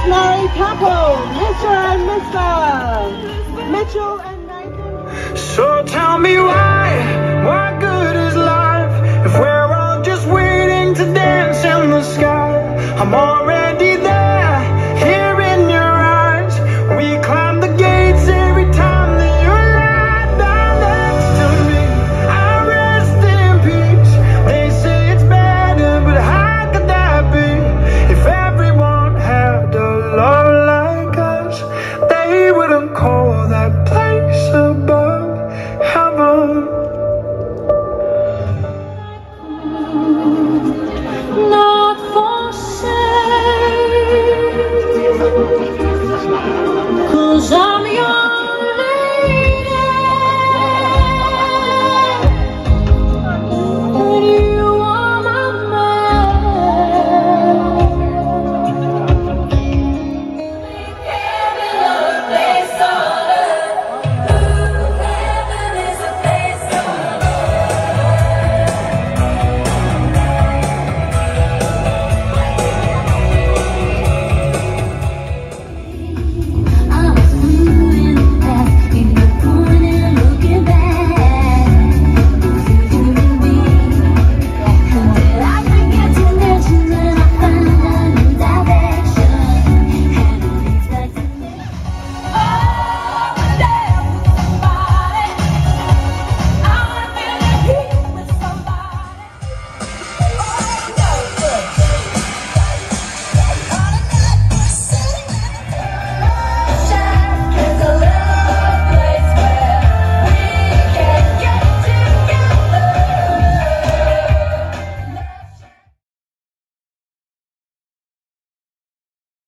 this married couple, Mr. and Mr. Mitchell and Nathan. So tell me why, what good is life if we're all just waiting to dance in the sky? I'm all